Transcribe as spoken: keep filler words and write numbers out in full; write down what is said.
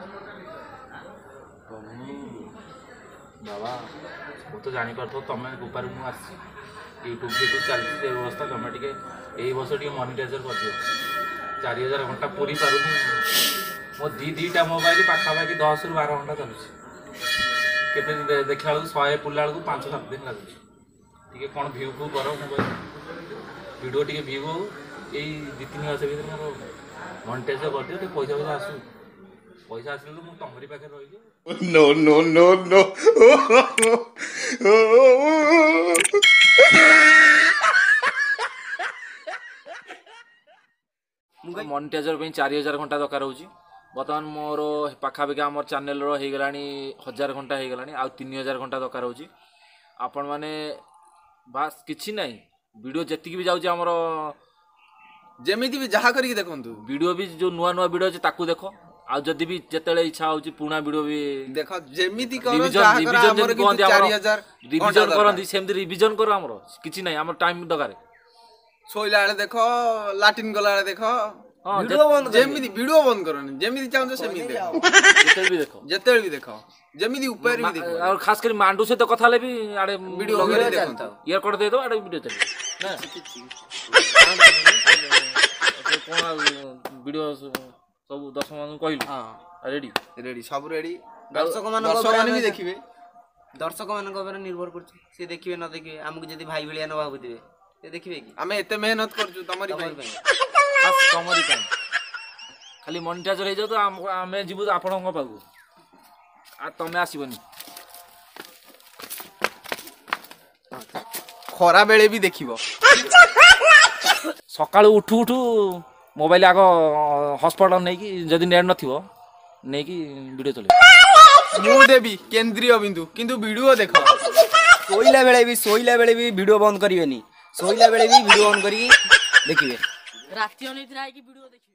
बाबा वो तो जानी पार तुम गोपार मुझे आसी यूट्यूब यूट्यूब चलती व्यवस्था तुम टे यही वर्ष टे मनिटाइजर कर दियो चार हजार घंटा पूरी पार मो दी दीटा मोबाइल पाखापाखि दस रु बार घंटा चलुची देखला बेलू शहे पुला बेलू पांच सात दिन लगुच टे कौन भ्यू भ्यू कर मोबाइल वीडियो टे भ्यू हो यही दी तीन मास भर मोर मनिटाइजर कर दियो पैसा पैसा आसू पैसा आसिले तो तुमरी पाखे रही no no no no monetizer चार हजार घंटा दरकार हो बर्तमान मोर पाखापाखि आम चैनल हो गला हजार घंटा हो गला आ तीन हजार घंटा दरकार हो आपण मैंने बास किसी ना वीडियो जी भी जाऊँ आमर जमी भी जहाँ करके देखु वीडियो भी जो नुआ नुआ वीडियो अच्छे ताकू देख आ जदि भी जिते इच्छा हो पुणा वीडियो भी देख जमी रिविजन करती सेमती रिविजन कर आमर किसी ना आम टाइम दरकार शोला देख लाट्रिन गला देख जमी वीडियो बंद करनी जमी चाहूँ सेमती भी देख जिते भी देख जमी ऊपर भी देख और खास कर मांडू सहित कथा भी आड़े वीडियो इयर कट दे दो आड़े वीडियो चल वीडियो सब दर्शक मान कहलु रेडी रेडी सब रेडी दर्शक मान भी देखिए दर्शक मान निर्भर कर देखिए न देखिए आमको जब भाई भाई न भावुवे से देखिए कि आम एत मेहनत कर खाली मनिटाइजर हो जाओ तो आम जीवु आपण पाखु तमें आसबनी खरा बेले भी देख सका उठू उठू मोबाइल आग हॉटस्पॉट नहीं कि जदि नेट न थिवो नहीं कि वीडियो चले मु देवी केंद्रीय बिंदु किंतु वीडियो देख सोइला बेले भी सोइला बेले भी वीडियो बंद करिवेनी सोइला बेले भी वीडियो ऑन करी देखिए राति अनिद्रा है कि वीडियो देखिए।